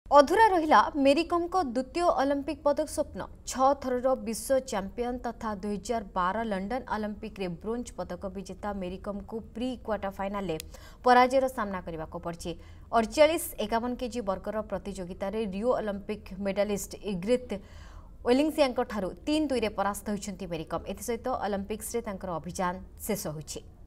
अधूरा रहिला मेरीकॉम को द्वितीय ओलंपिक पदक स्वप्न 6 थरर विश्व चैंपियन तथा 2012 लंडन ओलंपिक रे ब्रोंज पदक विजेता मेरीकॉम को प्री क्वार्टर फाइनल में पराजयर सामना करने को पड़ी। 48-51 केजी वर्गर प्रतियोगिता रे रियो ओलंपिक मेडालिस्ट इग्रित वेलिंगसिया 3-2 परास्त होती मेरीकॉम। एसत ओलंपिक्स रे अभियान शेष होइछि।